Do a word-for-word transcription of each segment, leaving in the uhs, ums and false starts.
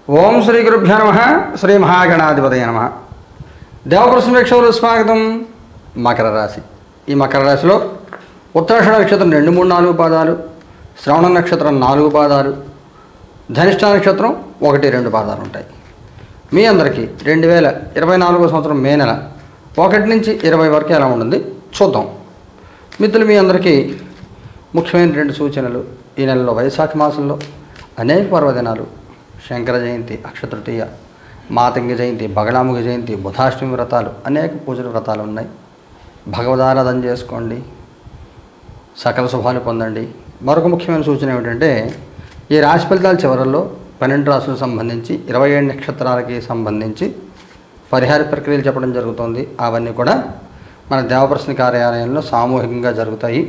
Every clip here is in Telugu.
ఓం శ్రీ గురుభ్యో నమః. శ్రీ మహాగణాధిపతయ నమః. దేవప్రశ్న వీక్షకులు స్వాగతం. మకర రాశి. ఈ మకర రాశిలో ఉత్తరాషాఢ నక్షత్రం రెండు మూడు నాలుగు పాదాలు, శ్రవణ నక్షత్రం నాలుగు పాదాలు, ధనిష్ట నక్షత్రం ఒకటి రెండు పాదాలు ఉంటాయి. మీ అందరికీ రెండు వేల ఇరవై నాలుగో సంవత్సరం మే నెల ఒకటి నుంచి ఇరవై వరకు ఎలా ఉంటుంది చూద్దాం. మిత్రులు, మీ అందరికీ ముఖ్యమైన రెండు సూచనలు. ఈ నెలలో వైశాఖ మాసంలో అనేక పర్వదినాలు, శంకర జయంతి, అక్షతృతీయ, మాతంగి జయంతి, బగళాముఖి జయంతి, బుధాష్టమి వ్రతాలు, అనేక పూజల వ్రతాలు ఉన్నాయి. భగవదారాధన చేసుకోండి, సకల శుభాలు పొందండి. మరొక ముఖ్యమైన సూచన ఏమిటంటే, ఈ రాశి ఫలితాల చివరల్లో పన్నెండు రాశులకు సంబంధించి ఇరవై ఏడు నక్షత్రాలకి సంబంధించి పరిహార ప్రక్రియలు చెప్పడం జరుగుతుంది. అవన్నీ కూడా మన దేవప్రశ్న కార్యాలయంలో సామూహికంగా జరుగుతాయి.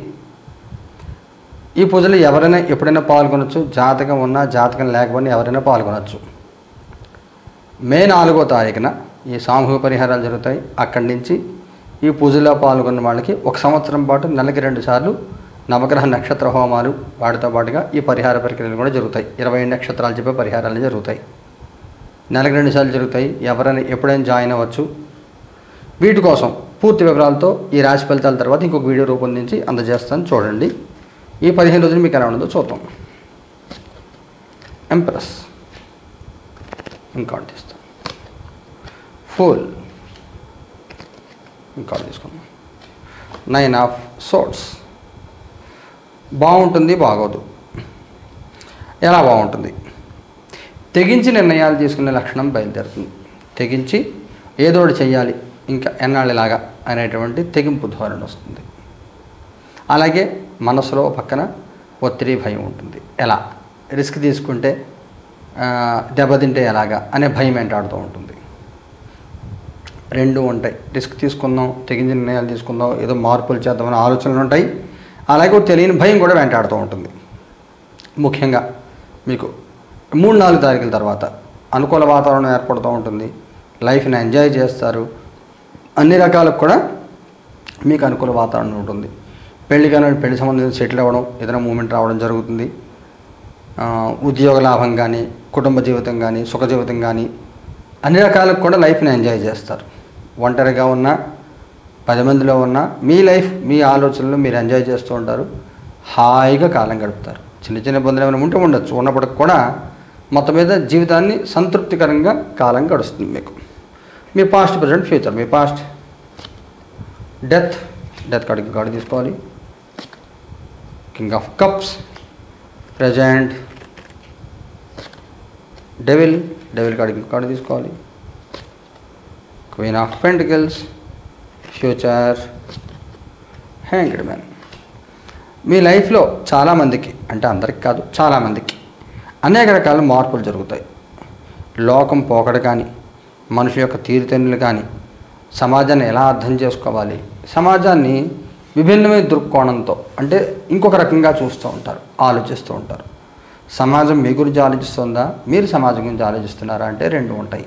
ఈ పూజలు ఎవరైనా ఎప్పుడైనా పాల్గొనవచ్చు. జాతకం ఉన్నా జాతకం లేకపోయినా ఎవరైనా పాల్గొనవచ్చు. మే నాలుగో తారీఖున ఈ సామూహిక పరిహారాలు జరుగుతాయి. అక్కడి నుంచి ఈ పూజలో పాల్గొన్న వాళ్ళకి ఒక సంవత్సరం పాటు నెలకి రెండు సార్లు నవగ్రహ నక్షత్ర హోమాలు, వాటితో పాటుగా ఈ పరిహార ప్రక్రియలు కూడా జరుగుతాయి. ఇరవై నక్షత్రాలు చెప్పే పరిహారాలు జరుగుతాయి. నెలకి రెండు సార్లు జరుగుతాయి. ఎవరైనా ఎప్పుడైనా జాయిన్ అవ్వచ్చు. వీటి కోసం పూర్తి వివరాలతో ఈ రాశి ఫలితాల తర్వాత ఇంకొక వీడియో రూపొందించి అందజేస్తాను, చూడండి. ఈ పదిహేను రోజులు మీకు ఎలా ఉండదో చూద్దాం. ఎంప్రెస్ ఇంకాట్ తీస్తాం. ఫుల్ ఇంకాట్ తీసుకుందాం. Nine of swords. బాగుంటుంది, బాగోదు. ఎలా బాగుంటుంది? తెగించి నిర్ణయాలు తీసుకునే లక్షణం బయలుదేరుతుంది. తెగించి ఏదోటి చెయ్యాలి, ఇంకా ఎన్నాళ్ళలాగా అనేటువంటి తెగింపు ధోరణి వస్తుంది. అలాగే మనసులో పక్కన ఒత్తిడి, భయం ఉంటుంది. ఎలా రిస్క్ తీసుకుంటే దెబ్బతింటే ఎలాగా అనే భయం వెంటాడుతూ ఉంటుంది. రెండు ఉంటాయి. రిస్క్ తీసుకుందాం, తెగించి నిర్ణయాలు తీసుకుందాం, ఏదో మార్పులు చేద్దామనే ఆలోచనలు ఉంటాయి. అలాగే తెలియని భయం కూడా వెంటాడుతూ ఉంటుంది. ముఖ్యంగా మీకు మూడు నాలుగు తారీఖుల తర్వాత అనుకూల వాతావరణం ఏర్పడుతూ ఉంటుంది. లైఫ్ని ఎంజాయ్ చేస్తారు. అన్ని రకాలకు కూడా మీకు అనుకూల వాతావరణం ఉంటుంది. పెళ్లి కానీ పెళ్లి సంబంధించి సెటిల్ అవ్వడం, ఏదైనా మూమెంట్ రావడం జరుగుతుంది. ఉద్యోగ లాభం కానీ, కుటుంబ జీవితం కానీ, సుఖ జీవితం కానీ, అన్ని రకాలకు కూడా లైఫ్ని ఎంజాయ్ చేస్తారు. ఒంటరిగా ఉన్నా, పది మందిలో ఉన్నా మీ లైఫ్, మీ ఆలోచనలు మీరు ఎంజాయ్ చేస్తూ ఉంటారు. హాయిగా కాలం గడుపుతారు. చిన్న చిన్న ఇబ్బందులు ఏమైనా ఉంటే ఉండొచ్చు, ఉన్నప్పటికి కూడా మొత్తం మీద జీవితాన్ని సంతృప్తికరంగా కాలం గడుస్తుంది మీకు. మీ పాస్ట్, ప్రజెంట్, ఫ్యూచర్. మీ past death. Death card card తీసుకోవాలి. King of cups. Present devil. Devil card card తీసుకోవాలి. Queen of pentacles. Future hanged man. మీ లైఫ్లో చాలామందికి, అంటే అందరికి కాదు, చాలామందికి అనేక రకాల మార్పులు జరుగుతాయి. లోకం పోకడ కానీ, మనిషి యొక్క తీరుతెన్నులు కానీ, సమాజాన్ని ఎలా అర్థం చేసుకోవాలి, సమాజాన్ని విభిన్నమైన దృక్కోణంతో, అంటే ఇంకొక రకంగా చూస్తూ ఉంటారు, ఆలోచిస్తూ ఉంటారు. సమాజం మీ గురించి ఆలోచిస్తుందా, మీరు సమాజం గురించి ఆలోచిస్తున్నారా అంటే రెండు ఉంటాయి.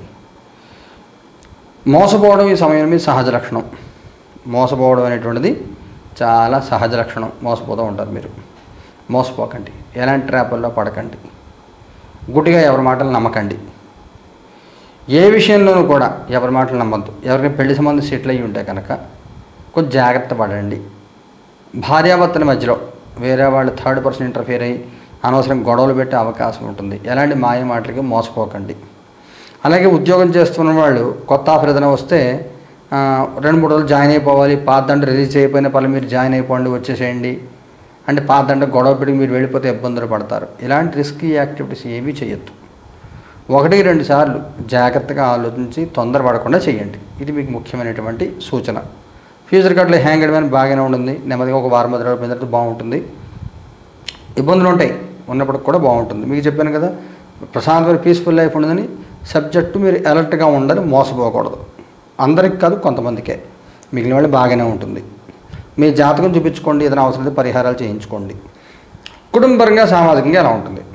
మోసపోవడం ఈ సమయం మీ సహజ లక్షణం. మోసపోవడం అనేటువంటిది చాలా సహజ లక్షణం. మోసపోతూ ఉంటారు మీరు. మోసపోకండి. ఎలాంటి ట్రాపుల్లో పడకండి. గుడ్డిగా ఎవరి మాటలు నమ్మకండి. ఏ విషయంలోనూ కూడా ఎవరి మాటలు నమ్మద్దు. ఎవరికైనా పెళ్లి సంబంధం సెటిల్ అయ్యి ఉంటే కనుక కొంచెం జాగ్రత్త పడండి. భార్యాభర్తల మధ్యలో వేరే వాళ్ళు థర్డ్ పర్సన్ ఇంటర్ఫియర్ అయ్యి అనవసరం గొడవలు పెట్టే అవకాశం ఉంటుంది. ఎలాంటి మాయ మాటలకి మోసపోకండి. అలాగే ఉద్యోగం చేస్తున్న వాళ్ళు కొత్త ఆఫర్ ఏదైనా వస్తే రెండు మూడు రోజులు జాయిన్ అయిపోవాలి, పాత దండ రిలీజ్ అయిపోయిన పనులు మీరు జాయిన్ అయిపోండి, వచ్చేసేయండి అంటే పాత దండ గొడవ పెట్టి మీరు వెళ్ళిపోతే ఇబ్బందులు పడతారు. ఇలాంటి రిస్కీ యాక్టివిటీస్ ఏమీ చేయొద్దు. ఒకటి రెండు సార్లు జాగ్రత్తగా ఆలోచించి తొందరపడకుండా చేయండి. ఇది మీకు ముఖ్యమైనటువంటి సూచన. ఫ్యూచర్ కార్డులో హ్యాంగ్ మ్యాన్ బాగానే ఉంటుంది. నెమ్మదిగా ఒక వారం మధ్య పెద్దది బాగుంటుంది. ఇబ్బందులు ఉంటాయి, ఉన్నప్పటికి కూడా బాగుంటుంది. మీకు చెప్పాను కదా, ప్రశాంతమైన పీస్ఫుల్ లైఫ్ ఉండదని. సబ్జెక్టు మీరు అలర్ట్గా ఉండాలి, మోసపోకూడదు. అందరికి కాదు, కొంతమందికే. మిగిలిన వాళ్ళు బాగానే ఉంటుంది. మీ జాతకం చూపించుకోండి, ఏదైనా అవసరమైతే పరిహారాలు చేయించుకోండి. కుటుంబపరంగా, సామాజికంగా ఎలా ఉంటుంది?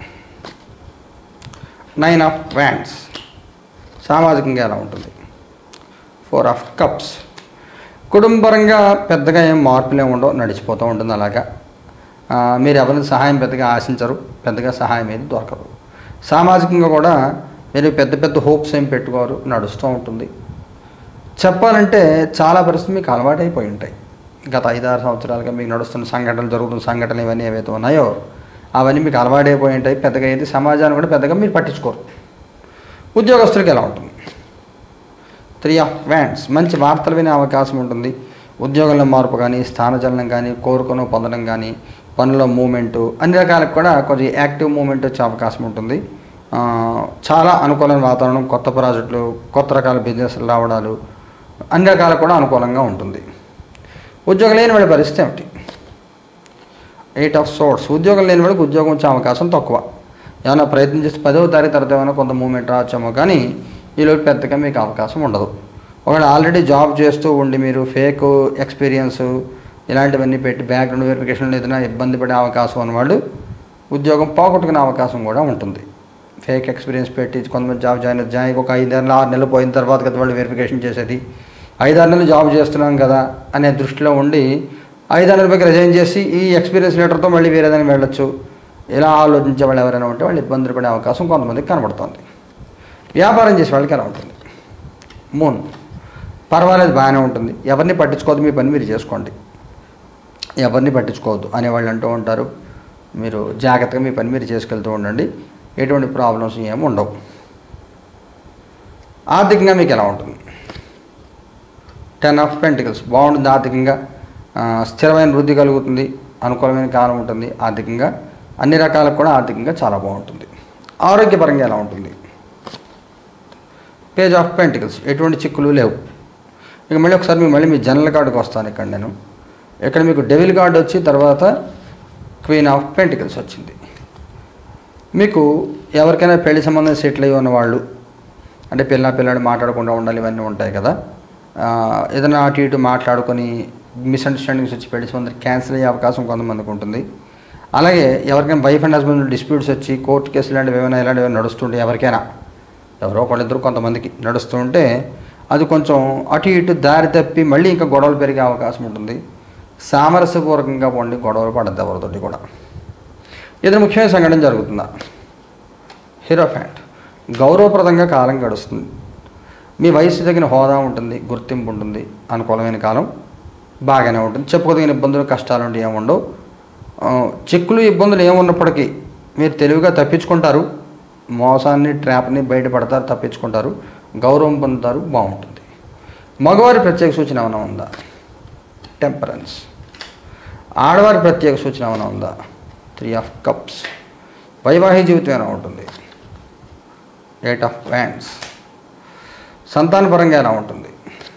Nine of wands. సామాజికంగా ఎలా ఉంటుంది? Four of cups. కుటుంబపరంగా పెద్దగా ఏం మార్పులు ఏమి ఉండవు, నడిచిపోతూ ఉంటుంది. అలాగా మీరు ఎవరిని సహాయం పెద్దగా ఆశించరు, పెద్దగా సహాయం ఏది దొరకదు. సామాజికంగా కూడా మీరు పెద్ద పెద్ద హోప్స్ ఏం పెట్టుకోరు, నడుస్తూ ఉంటుంది. చెప్పాలంటే చాలా పరిస్థితులు మీకు అలవాటైపోయి ఉంటాయి. గత ఐదారు సంవత్సరాలుగా మీకు నడుస్తున్న సంఘటనలు, జరుగుతున్న సంఘటనలు ఇవన్నీ ఏవైతే ఉన్నాయో అవన్నీ మీకు అలవాటైపోయి ఉంటాయి. పెద్దగా అయితే సమాజాన్ని కూడా పెద్దగా మీరు పట్టించుకోరు. ఉద్యోగస్తులకి ఎలా ఉంటుంది? త్రీ ఆఫ్ వ్యాండ్స్, మంచి వార్తలు వినే అవకాశం ఉంటుంది. ఉద్యోగంలో మార్పు కానీ, స్థానచలనం కానీ, కోరుకుని పొందడం కానీ, పనుల మూమెంటు అన్ని రకాలకు కూడా కొంచెం యాక్టివ్ మూమెంట్ వచ్చే అవకాశం ఉంటుంది. చాలా అనుకూలమైన వాతావరణం, కొత్త ప్రాజెక్టులు, కొత్త రకాల బిజినెస్లు రావడాలు అన్ని రకాలకు కూడా అనుకూలంగా ఉంటుంది. ఉద్యోగం లేని వాడి పరిస్థితి ఏమిటి? ఎయిట్ ఆఫ్ సోర్ట్స్, ఉద్యోగం లేని వాడికి ఉద్యోగం వచ్చే అవకాశం తక్కువ. ఏమైనా ప్రయత్నం చేసి పదవ తారీఖు తర్వాత ఏమైనా కొంత మూమెంట్ రావచ్చేమో, కానీ ఈలోపు పెద్దగా మీకు అవకాశం ఉండదు. ఒకవేళ ఆల్రెడీ జాబ్ చేస్తూ ఉండి మీరు ఫేక్ ఎక్స్పీరియన్స్ ఇలాంటివన్నీ పెట్టి బ్యాక్గ్రౌండ్ వెరిఫికేషన్లో ఏదైనా ఇబ్బంది పడే అవకాశం ఉన్నవాళ్ళు ఉద్యోగం పోగొట్టుకునే అవకాశం కూడా ఉంటుంది. ఫేక్ ఎక్స్పీరియన్స్ పెట్టి కొంతమంది జాబ్ జాయిన్ జాయిన్ ఒక ఐదు నెలలు ఆరు నెలలు పోయిన తర్వాత కదా వాళ్ళు వెరిఫికేషన్ చేసేది. ఐదారు నెలలు జాబ్ చేస్తున్నాం కదా అనే దృష్టిలో ఉండి ఐదారు నెలలపైకి రిజైన్ చేసి ఈ ఎక్స్పీరియన్స్ లెటర్తో మళ్ళీ వేరేదాన్ని వెళ్ళొచ్చు. ఇలా ఆలోచించే వాళ్ళు ఎవరైనా ఉంటే వాళ్ళు ఇబ్బందులు పడే అవకాశం కొంతమందికి కనబడుతుంది. వ్యాపారం చేసే వాళ్ళకి ఎలా ఉంటుంది? మూన్, పర్వాలేదు, బాగానే ఉంటుంది. ఎవరిని పట్టించుకోవద్దు, మీ పని మీరు చేసుకోండి, ఎవరిని పట్టించుకోవద్దు అనేవాళ్ళు అంటూ ఉంటారు. మీరు జాగ్రత్తగా మీ పని మీరు చేసుకెళ్తూ ఉండండి, ఎటువంటి ప్రాబ్లమ్స్ ఏమి ఉండవు. ఆర్థికంగా మీకు ఎలా ఉంటుంది? టెన్ ఆఫ్ పెంటికల్స్, బాగుంటుంది. ఆర్థికంగా స్థిరమైన వృద్ధి కలుగుతుంది, అనుకూలమైన కాలం ఉంటుంది. ఆర్థికంగా అన్ని రకాలకు కూడా ఆర్థికంగా చాలా బాగుంటుంది. ఆరోగ్యపరంగా ఎలా ఉంటుంది? పేజ్ ఆఫ్ పెంటికల్స్, ఎటువంటి చిక్కులు లేవు. ఇక మళ్ళీ ఒకసారి మీకు మళ్ళీ మీ జనరల్ కార్డుకి వస్తాను. ఇక్కడ నేను ఇక్కడ మీకు డెవిల్ కార్డు వచ్చి తర్వాత క్వీన్ ఆఫ్ పెంటికల్స్ వచ్చింది. మీకు ఎవరికైనా పెళ్లి సంబంధం సెటిల్ అయ్యి ఉన్నవాళ్ళు, అంటే పిల్ల పిల్లాడు మాట్లాడకుండా ఉండాలి, ఇవన్నీ ఉంటాయి కదా. ఏదైనా అటు ఇటు మాట్లాడుకొని మిస్అండర్స్టాండింగ్స్ వచ్చి పెళ్లి సంబంధం క్యాన్సిల్ అయ్యే అవకాశం కొంతమందికి ఉంటుంది. అలాగే ఎవరికైనా వైఫ్ అండ్ హస్బెండ్ డిస్ప్యూట్స్ వచ్చి కోర్టు కేసులు లాంటివి ఏమైనా ఇలాంటివి ఏమైనా నడుస్తుంటే, ఎవరికైనా ఎవరో ఒకళ్ళిద్దరు కొంతమందికి నడుస్తూ ఉంటే అది కొంచెం అటు ఇటు దారి తప్పి మళ్ళీ ఇంకా గొడవలు పెరిగే అవకాశం ఉంటుంది. సామరస్యపూర్వకంగా పోండి, గొడవలు పడద్దు ఎవరితోటి కూడా. ఏదైనా ముఖ్యమైన సంఘటన జరుగుతుందా? హీరోఫాంట్, గౌరవప్రదంగా కాలం గడుస్తుంది. మీ వయసు తగిన హోదా ఉంటుంది, గుర్తింపు ఉంటుంది, అనుకూలమైన కాలం బాగానే ఉంటుంది. చెప్పుకోదగిన ఇబ్బందులు కష్టాలు ఉంటే ఏముండవు. చిక్కులు ఇబ్బందులు ఏమున్నప్పటికీ మీరు తెలివిగా తప్పించుకుంటారు. మోసాన్ని ట్రాప్ని బయటపడతారు, తప్పించుకుంటారు, గౌరవం పొందుతారు, బాగుంటుంది. మగవారి ప్రత్యేక సూచన ఏమైనా ఉందా? టెంపరెన్స్. ఆడవారి ప్రత్యేక సూచన ఏమైనా ఉందా? Three of cups. వైవాహిక జీవితం ఎలా ఉంటుంది? Eight of wands. సంతానపరంగా ఎలా ఉంటుంది?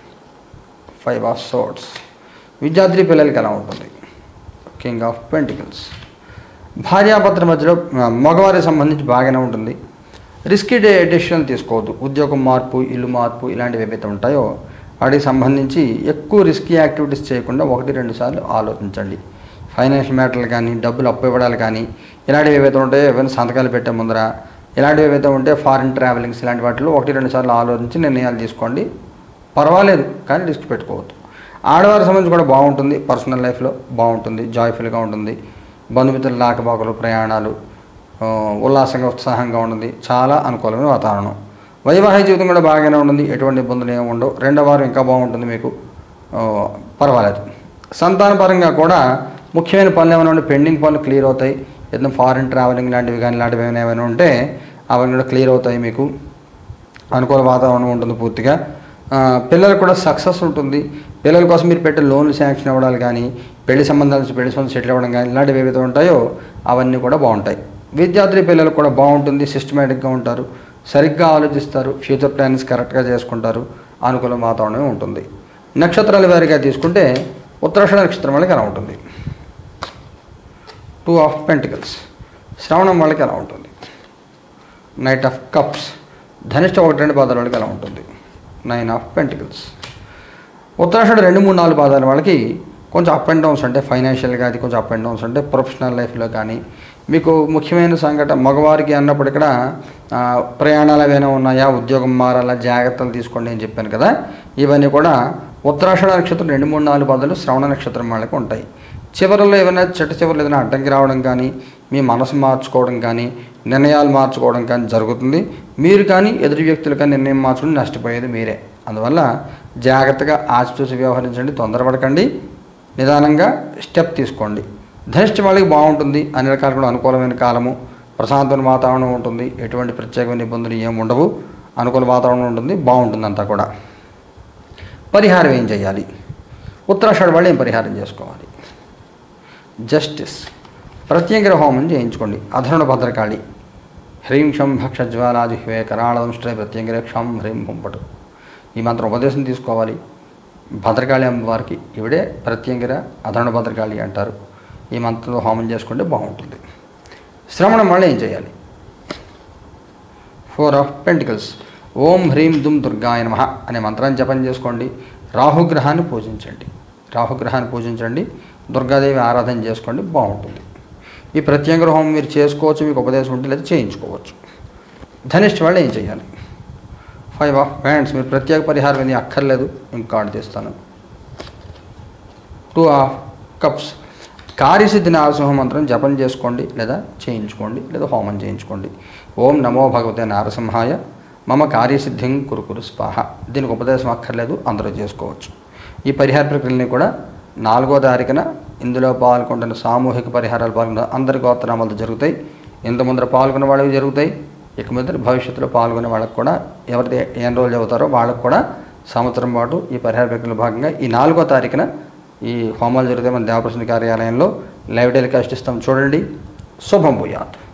Five of swords. విద్యార్థి పిల్లలకి ఎలా ఉంటుంది? King of pentacles. భార్యాభర్తల మధ్యలో మగవారికి సంబంధించి బాగానే ఉంటుంది. రిస్కీ డే డెసిషన్ తీసుకోవద్దు. ఉద్యోగం మార్పు, ఇల్లు మార్పు ఇలాంటివి ఏవైతే ఉంటాయో వాటికి సంబంధించి ఎక్కువ రిస్కీ యాక్టివిటీస్ చేయకుండా ఒకటి రెండు సార్లు ఆలోచించండి. ఫైనాన్షియల్ మ్యాటర్లు కానీ, డబ్బులు అప్పు ఇవ్వడాలు కానీ ఇలాంటివి ఏవైతే ఉంటాయో, ఏవైనా సంతకాలు పెట్టే ముందర ఇలాంటివి ఏవైతే ఉంటే ఫారిన్ ట్రావెలింగ్స్ ఇలాంటి వాటిలో ఒకటి రెండు సార్లు ఆలోచించి నిర్ణయాలు తీసుకోండి. పర్వాలేదు, కానీ రిస్క్ పెట్టుకోవద్దు. ఆడవారికి సంబంధించి కూడా బాగుంటుంది. పర్సనల్ లైఫ్లో బాగుంటుంది, జాయ్ఫుల్గా ఉంటుంది. బంధుమిత్రుల లాకబాకులు, ప్రయాణాలు, ఉల్లాసంగా ఉత్సాహంగా ఉంటుంది. చాలా అనుకూలమైన వాతావరణం. వైవాహిక జీవితం కూడా బాగానే ఉంటుంది, ఎటువంటి ఇబ్బందులు ఏమి ఉండవు. రెండో వారం ఇంకా బాగుంటుంది మీకు, పర్వాలేదు. సంతానపరంగా కూడా ముఖ్యమైన పనులు ఏమైనా ఉంటే పెండింగ్ పనులు క్లియర్ అవుతాయి. ఏదైనా ఫారిన్ ట్రావెలింగ్ లాంటివి కానీ ఇలాంటివి ఏమైనా ఏమైనా ఉంటే అవన్నీ కూడా క్లియర్ అవుతాయి. మీకు అనుకూల వాతావరణం ఉంటుంది పూర్తిగా. పిల్లలకు కూడా సక్సెస్ ఉంటుంది. పిల్లల కోసం మీరు పెట్టే లోన్లు శాంక్షన్ అవ్వడాలు కానీ, పెళ్లి సంబంధాలు పెళ్లి సంబంధం సెటిల్ అవ్వడం కానీ ఇలాంటివి ఏవైతే ఉంటాయో అవన్నీ కూడా బాగుంటాయి. విద్యార్థి పిల్లలకు కూడా బాగుంటుంది. సిస్టమేటిక్గా ఉంటారు, సరిగ్గా ఆలోచిస్తారు, ఫ్యూచర్ ప్లాన్స్ కరెక్ట్గా చేసుకుంటారు, అనుకూల వాతావరణం ఉంటుంది. నక్షత్రాల వారిగా తీసుకుంటే ఉత్తరాషాఢ నక్షత్రం వాళ్ళకి ఎలా ఉంటుంది? Two of pentacles. శ్రవణం వాళ్ళకి ఎలా ఉంటుంది? Knight of cups. ధనిష్ట ఒకటి రెండు పాదాల వాళ్ళకి ఎలా ఉంటుంది? Nine of pentacles. ఉత్తరాషాఢ రెండు మూడు నాలుగు పాదాల వాళ్ళకి కొంచెం అప్ అండ్ డౌన్స్, అంటే ఫైనాన్షియల్గా అది కొంచెం అప్ అండ్ డౌన్స్, అంటే ప్రొఫెషనల్ లైఫ్లో కానీ మీకు ముఖ్యమైన సంఘటన మగవారికి అన్నప్పుడు ఇక్కడ ప్రయాణాలు ఏమైనా ఉన్నాయా, ఉద్యోగం మారాలా, జాగ్రత్తలు తీసుకోండి అని చెప్పాను కదా. ఇవన్నీ కూడా ఉత్తరాషాఢ నక్షత్రం రెండు మూడు నాలుగు పాదాలు శ్రవణ నక్షత్రం వాళ్ళకి ఉంటాయి. చివరిలో ఏమైనా చెట్టు చివరిలో ఏదైనా అడ్డంకి రావడం కానీ, మీ మనసు మార్చుకోవడం కానీ నిర్ణయాలు మార్చుకోవడం కానీ జరుగుతుంది. మీరు కానీ ఎదుటి వ్యక్తులు కానీ నిర్ణయం మార్చుకుని నష్టపోయేది మీరే. అందువల్ల జాగ్రత్తగా ఆచితూచి వ్యవహరించండి, తొందరపడకండి, నిదానంగా స్టెప్ తీసుకోండి. ధనిష్ట వాళ్ళకి బాగుంటుంది, అన్ని రకాల కూడా అనుకూలమైన కాలము, ప్రశాంతమైన వాతావరణం ఉంటుంది, ఎటువంటి ప్రత్యేకమైన ఇబ్బందులు ఏమి ఉండవు, అనుకూల వాతావరణం ఉంటుంది, బాగుంటుంది అంతా కూడా. పరిహారం ఏం చేయాలి? ఉత్తరాషాఢ వాళ్ళు ఏం పరిహారం చేసుకోవాలి? జస్టిస్ ప్రత్యేక హోమం చేయించుకోండి. అధర్ణ భద్రకాళి హ్రీం షం భక్షజ్వాలాజిహ్వే కరాళదంష్ట్రే ప్రత్యేక క్షం హ్రీం పుంపటు ఈ మంత్రం ఉపదేశం తీసుకోవాలి. భద్రకాళి అమ్మవారికి ఇవిడే ప్రత్యేక అధర్ణ భద్రకాళి అంటారు. ఈ మంత్రంతో హోమం చేసుకుంటే బాగుంటుంది. శ్రవణం వల్ల ఏం చేయాలి? ఫోర్ ఆఫ్ పెంటికల్స్ ఓం హ్రీం దుమ్ దుర్గాయ నమః అనే మంత్రాన్ని జపం చేసుకోండి. రాహుగ్రహాన్ని పూజించండి. రాహుగ్రహాన్ని పూజించండి, దుర్గాదేవి ఆరాధన చేసుకోండి, బాగుంటుంది. ఈ ప్రత్యేక హోమం మీరు చేసుకోవచ్చు, మీకు ఉపదేశం ఉంటే లేదా చేయించుకోవచ్చు. ధనిష్ట వాళ్ళు ఏం చేయాలి? ఫైవ్ ఆఫ్ హ్యాండ్స్ మీరు ప్రత్యేక పరిహారం ఏది అక్కర్లేదు, ఇంకో కార్డు తీస్తాను. టూ ఆఫ్ కప్స్ కార్యసిద్ధి నారసింహ మంత్రం జపం చేసుకోండి లేదా చేయించుకోండి లేదా హోమం చేయించుకోండి. ఓం నమో భగవతే నారసింహాయ మమ కార్యసిద్ధిం కురు కురు స్వాహ. దీనికి ఉపదేశం అక్కర్లేదు, అందరూ చేసుకోవచ్చు. ఈ పరిహార ప్రక్రియని కూడా నాలుగో తారీఖున ఇందులో పాల్గొంటున్న సామూహిక పరిహారాలు పాల్గొన్న అందరి గోత్రనామాలతో జరుగుతాయి. ఇంత ముందర పాల్గొన్న వాళ్ళకి జరుగుతాయి. ఇక మీద భవిష్యత్తులో పాల్గొనే వాళ్ళకు కూడా ఎవరైతే ఎన్ని రోజులు చదువుతారో వాళ్ళకు కూడా సంవత్సరం పాటు ఈ పరిహార ప్రక్రియలో భాగంగా ఈ నాలుగో తారీఖున ఈ హోమాలు జరిగితే మన దేవప్రసన్న కార్యాలయంలో లైవ్ టెలికాస్ట్ ఇస్తాం, చూడండి. శుభం భూయాత్.